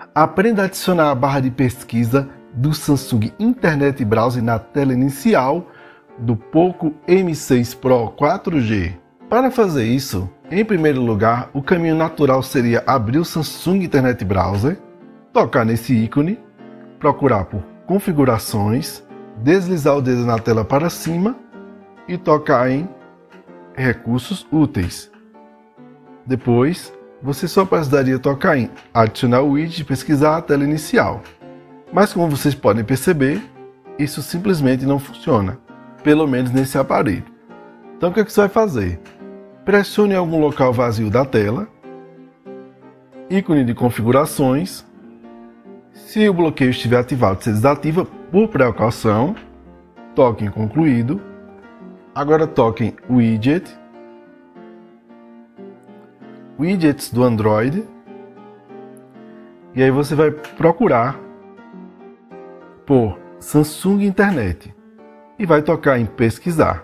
Aprenda a adicionar a barra de pesquisa do Samsung Internet Browser na tela inicial do Poco M6 Pro 4G. Para fazer isso, em primeiro lugar, o caminho natural seria abrir o Samsung Internet Browser, tocar nesse ícone, procurar por Configurações, deslizar o dedo na tela para cima e tocar em Recursos úteis. Depois, você só precisaria tocar em Adicionar o widget e pesquisar a tela inicial. Mas como vocês podem perceber, isso simplesmente não funciona, pelo menos nesse aparelho. Então o que você vai fazer? Pressione em algum local vazio da tela, ícone de configurações. Se o bloqueio estiver ativado, você desativa por precaução, toque em concluído. Agora toque em Widgets do Android. E aí você vai procurar por Samsung Internet e vai tocar em pesquisar.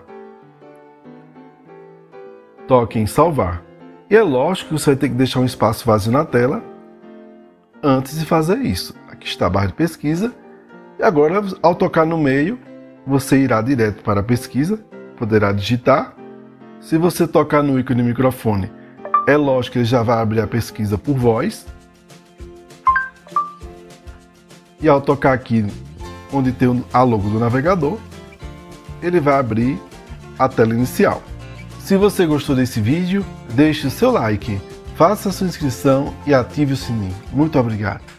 Toque em salvar. E é lógico que você vai ter que deixar um espaço vazio na tela antes de fazer isso. Aqui está a barra de pesquisa. E agora, ao tocar no meio, você irá direto para a pesquisa, poderá digitar. Se você tocar no ícone do microfone, é lógico que ele já vai abrir a pesquisa por voz. E ao tocar aqui onde tem a logo do navegador, ele vai abrir a tela inicial. Se você gostou desse vídeo, deixe o seu like, faça a sua inscrição e ative o sininho. Muito obrigado!